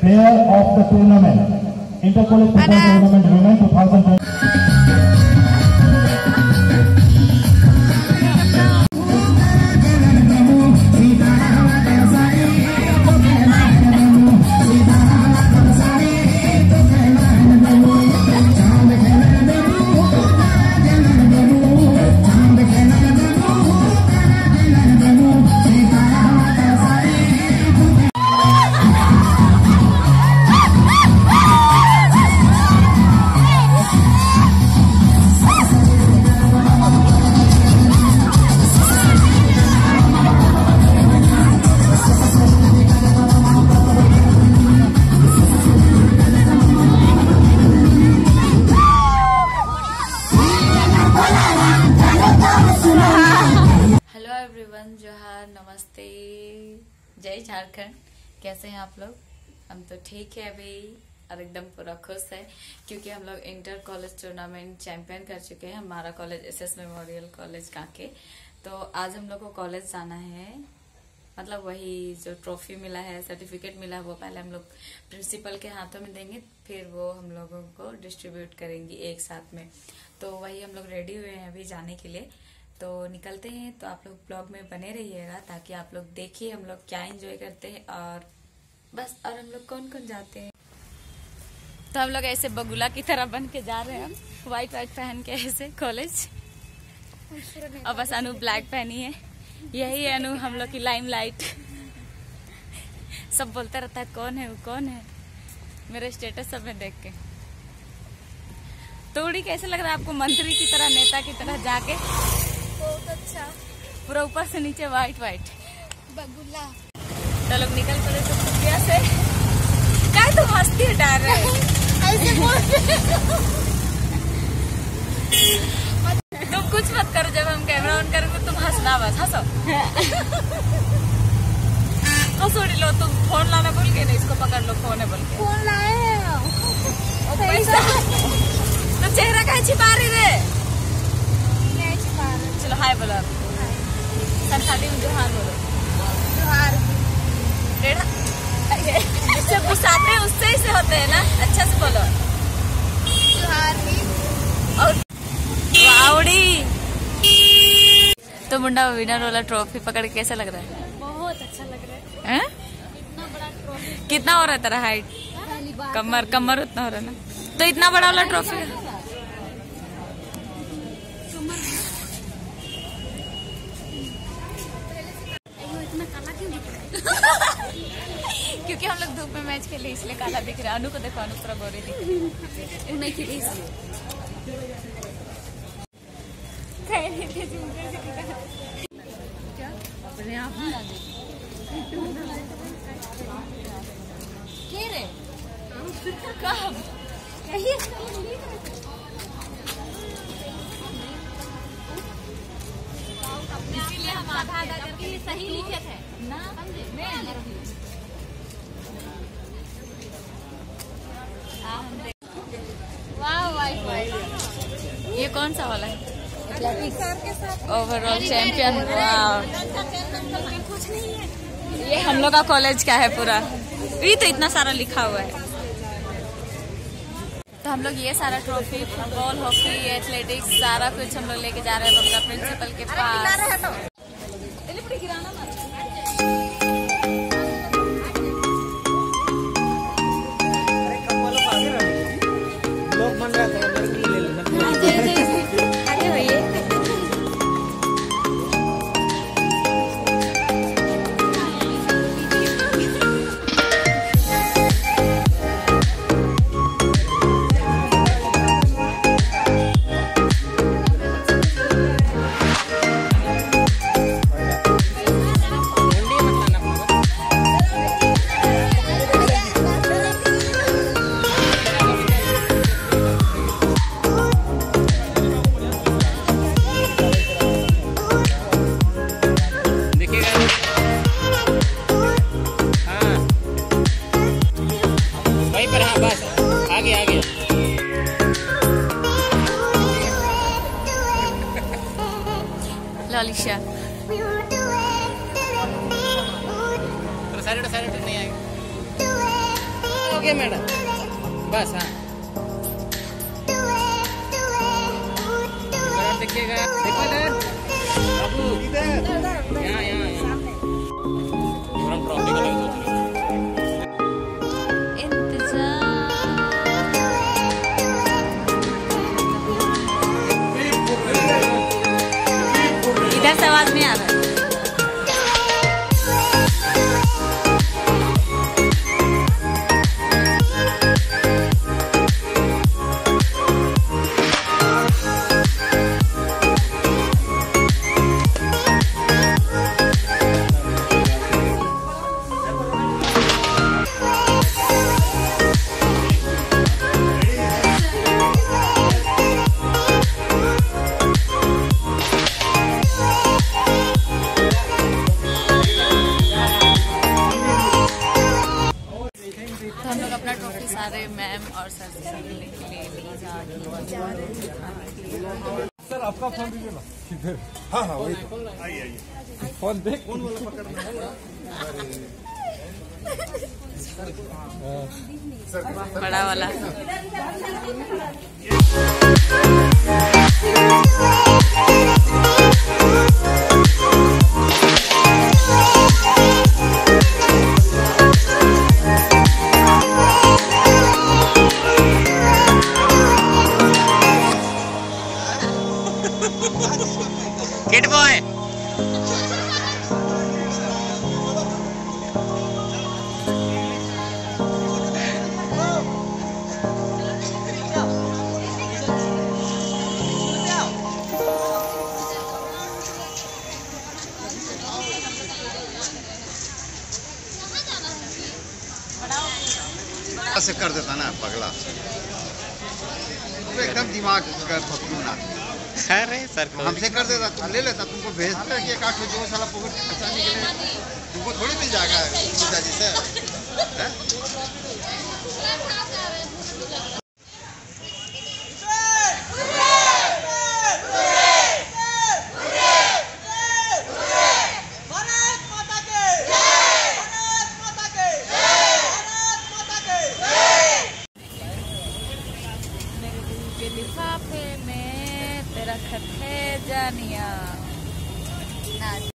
player of the tournament, Intercollege Football Tournament Women 2020. जोहार, नमस्ते, जय झारखंड। कैसे हैं आप लोग? हम तो ठीक है अभी और एकदम पूरा खुश है क्योंकि हम लोग इंटर कॉलेज टूर्नामेंट चैंपियन कर चुके हैं। हमारा college SS memorial college Kanke. तो आज हम लोग को कॉलेज जाना है, मतलब वही जो ट्रॉफी मिला है, सर्टिफिकेट मिला है, वो पहले हम लोग प्रिंसिपल के हाथों में देंगे, फिर वो हम लोगों को डिस्ट्रीब्यूट करेंगी एक साथ में। तो वही हम लोग रेडी हुए हैं अभी जाने के लिए। तो निकलते हैं, तो आप लोग ब्लॉग में बने रहिएगा ताकि आप लोग देखिए हम लोग क्या एंजॉय करते हैं और बस, और हम लोग कौन कौन जाते हैं। तो हम लोग ऐसे बगुला की तरह बन के जा रहे हैं, हम व्हाइट पहन के ऐसे कॉलेज। और बस अनु ब्लैक पहनी है, यही है अनु हम लोग की लाइमलाइट। सब बोलता रहता है कौन है वो, कौन है, मेरे स्टेटस सब में देख के। तोड़ी कैसे लग रहा है आपको? मंत्री की तरह, नेता की तरह जाके बहुत अच्छा, पूरा ऊपर से नीचे व्हाइट बगुला। तो लोग निकल पड़े तो खुफिया से। क्या तुम हंसती डाल रहे ऐसे तुम कुछ मत करो, जब हम कैमरा ऑन करेंगे तुम हंसना, बस हंसो। हंसो लो, तुम फोन लाना भूल गए ना, इसको पकड़ लो, फोन है बोल के। फोन लाए हैं पैसा। तो चेहरा कहाँ छिपा रही रे? चलो हाय बोलो, संथाली में जोहार बोलो। जोहार जिससे गुस्साते हैं उससे ही से होते हैं ना, अच्छा से बोलो जोहार। और वाउडी तो मुंडा विनर वाला ट्रॉफी पकड़ के कैसा लग रहा है? बहुत अच्छा लग रहा है। इतना बड़ा ट्रॉफी। कितना हो रहा है तेरा हाइट? कमर उतना हो रहा है ना, तो इतना बड़ा वाला ट्रॉफी। क्योंकि हम लोग धूप में मैच खेले इसलिए काला दिख रहा है। अनु को देखो, अनु पूरा गोरी दिख रही है, नहीं खेली इसलिए। अपने आप कब इसीलिए हम आधा करके सही लिखे थे ना। ये कौन सा वाला है? Overall champion. ये हम लोग का कॉलेज का है पूरा, ये तो इतना सारा लिखा हुआ है। तो हम लोग ये सारा ट्रॉफी, फुटबॉल, हॉकी, एथलेटिक्स, सारा कुछ हम लोग लेके जा रहे हैं अपना प्रिंसिपल के पास। ललिशा साइड नहीं आएगा। ठीक है मैडम, बस हाँ। देखिएगा, देखो इधर बाबू, यहाँ यहाँ यहाँ ट्रॉफी का इधर से आवाज नहीं आ रहा। तो हम लोग अपना ट्रॉफी सारे मैम और सर से ले सर आपका फोन दीजिए ना। हाँ हाँ वही आइए फोन देख फोन वाला पकड़ना है। बड़ा वाला। किड बॉय से कर देता ना पगला, तो एकदम दिमाग का फतून आदमी। अरे सर हमसे कर देता, तुम ले लेता, तुमको भेजता कि 1-8 जो साला पॉकेट खर्चाने के लिए तुमको थोड़ी मिल जाएगा पिताजी से। लिफाफे में तेरा खत है जानिया।